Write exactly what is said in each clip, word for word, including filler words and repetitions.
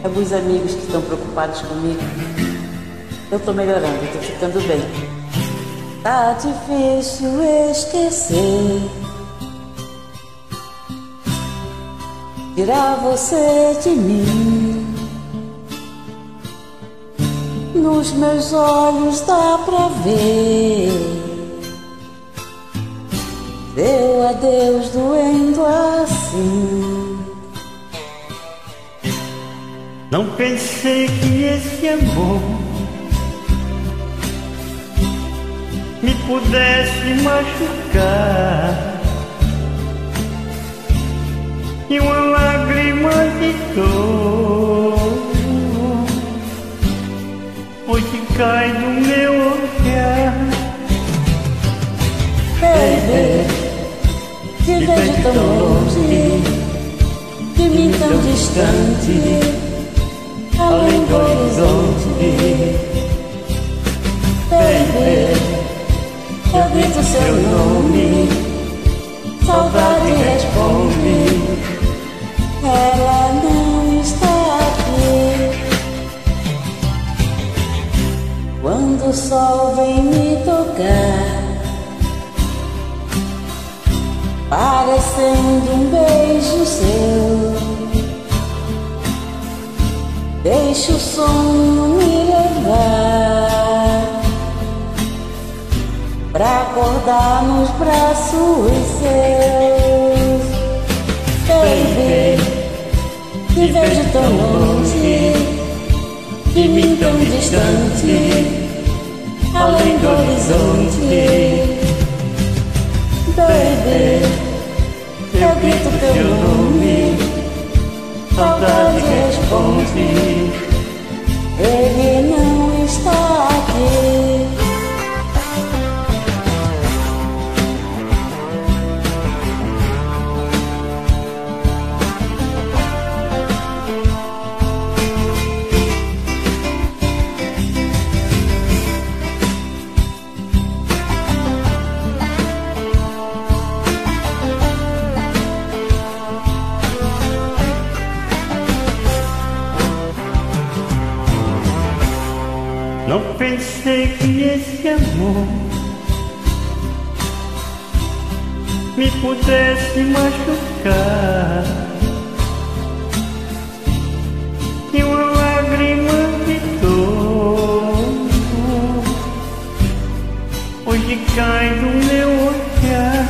Alguns amigos que estão preocupados comigo. Eu tô melhorando, eu tô ficando bem. Tá difícil esquecer, tirar você de mim. Nos meus olhos dá pra ver seu adeus doendo assim. Não pensei que esse amor me pudesse machucar, e uma lágrima de dor hoje cai do meu olhar. Baby, te vejo tão longe, de mim tão distante, além do horizonte. Baby, eu grito seu nome, saudade responde, ela não está aqui. Quando o sol vem me tocar, parecendo um beijo seu, deixa o sonho me levar pra acordar nos braços seus. Baby, te vejo tão longe, de mim tão distante, além do horizonte. Baby, eu grito teu nome, saudade responde, ele não está aqui. Não pensei que esse amor me pudesse machucar, e uma lágrima de dor hoje cai do meu olhar.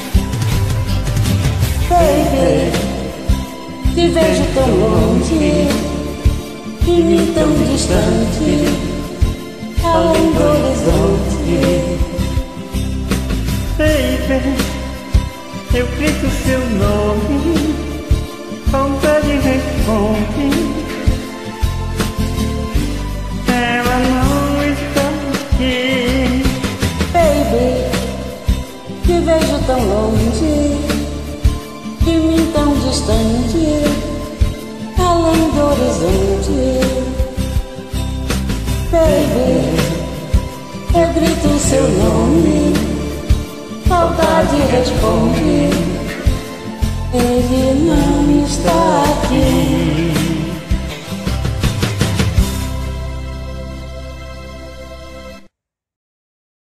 Baby, te vejo tão longe, de mim tão distante, além do horizonte. Baby, eu grito seu nome, saudade responde, ela não está aqui. Baby, te vejo tão longe, de mim tão distante, além do horizonte. Baby, eu grito seu nome, saudade responde,